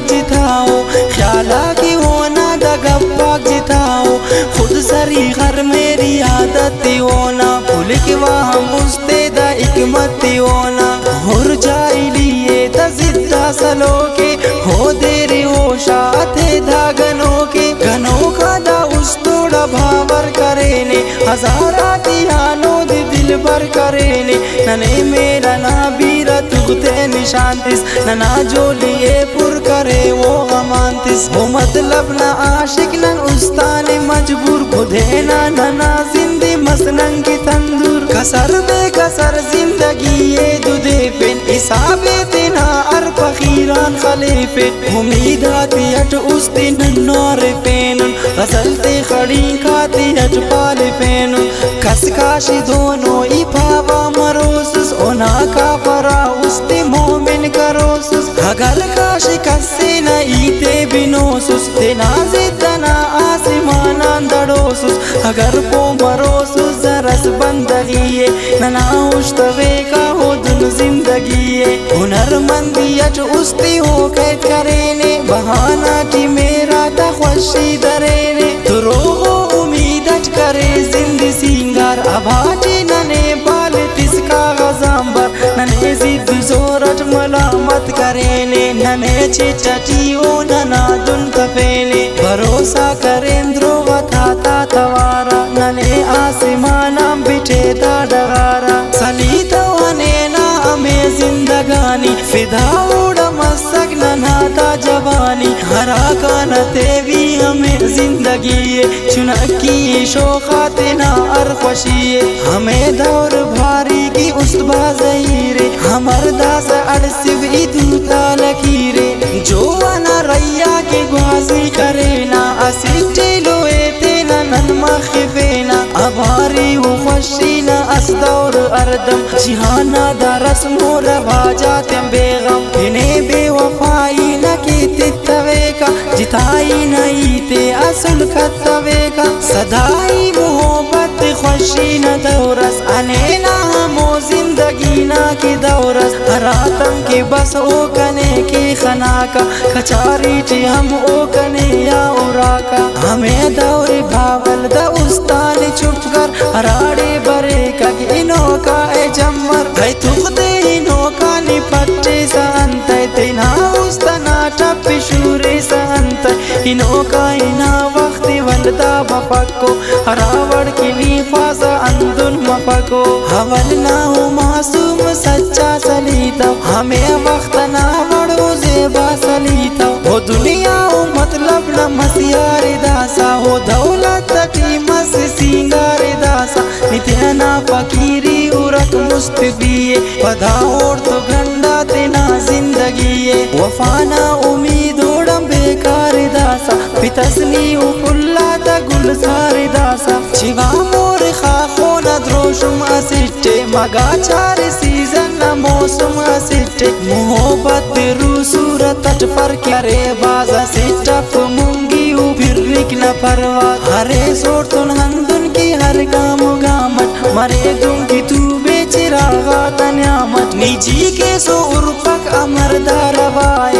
पाक जिताओ, ख्याला की होना दगा पाक जिताओ, खुद सरी घर मेरी आदत होना, भूल के वहाँ मुस्तेदा हिकमत होना, हुर जाई लिए तजिद्दा सलो के हो देरी हो शाते धागनों के, गनों का दा उस तोड़ा भावर करेने, हजारा दिहानो दिल भर करेने, नने मेरा ना बीरा तुगते निशांतिस, नना जोलिए पुर करे वो गमांतिस, वो मतलब ना आशिक नन उस्ताने मजबूर, खुदे ना नना जिंदी मसनंग की तंदूर, कसर बे कसर जिंदगी ये दुदे पेन, हिसाबे तेना अर फकीरान खलीफे, उम्मीद आती हट उस दिन नौर पेन, गसलते खड़ी खाती हट पाले पेन, कसकाशी दोनों इफावा मरोसुस, ओना का परा उस्ते मोमिन करोसुस, अगल काशी कस्से न ईते बिनोसुस, तेना जितना आसमानान दड़ोसुस, अगर पो मरोसुस जरस बंदगी नना उश्तवे का हो दुन जिंदगी, हुनरमंदियत उस्ती हो कैद करेने, बहाना की मेरा तख्वशी दरेने, तुरो हो उम्मीदत करे जिंदी सिंगार, अभाटी नने बाल तिसका गजाम्बर, नने जिद जोरट मलामत करेने, नने चिचटी ओ नना दुन तपेने, भरोसा करेंद्रो वथाता तवारा, नने आसमाना बिठे दा डगारा, सलीता वनेना हमें जिंदगानी, फिदा उड़ा मसक ननाता जवानी, हरा काना तेवी हमें जिंदगी, चुनकी शोखाते ना अर खुशी, हमें दौर भारी की उस्तबा ज़हीरे, हमर दास अड़सिव इदूता लकीरे, जो वना रैया के ग्वाजी करेना, असिटे लोए तेना ननमा खिफेना, अभारी वो खुशीना असदौर अरदम, जिहाना दरस मोर भाजाते बेगम, इन्हें बेवफाई न की तितवे का, जिताई नहीं ते असल खतवे का, सदाई मोहब्बत खुशी न दौरस, अनेना हमो जिंदगी ना की दौरस, हरातम के बस ओ कने की खना का, कचारी ची हम ओ कने या उरा का, हमें दौरे भावल द उस्तान चुप कर, हराड़े बरे का इनो का ए जम्मर, है तुखदे इनो का निपट्टे संतय, तेना उस्तना टप्पी शूरे संतय, इनो का इना वक्ति वलदा बपको, हरावड़ की नीफासा अंदुन मपको, हवल ना हो मासूम सच्चा सलीता, हमें वक्त ना वड़ो जेबा सलीता, हो दुनिया हो मतलब न मसियार दासा, हो दौलत की मस सिंगार दासा, नित्याना फकीरी उरत मुस्तफिए, पधा और तो गंडा तेना जिंदगी, वफाना उम्मीद उड़म बेकार दासा, पितसनी उपुल्ला ता गुलजार दासा, चिवा मोर खाखो न द्रोशुम असिटे, मगा चार सीजन न मौसम असिटे, मोहब्बत रू सूरत अट पर करे बाजा सिटफ मुंगी फिर न परवा, हरे सोर तुन हंदुन की हर काम गामत, मरे दुम की तू बेचिरागा तन्यामत, निजी के सो उर्पक अमर दारवाए,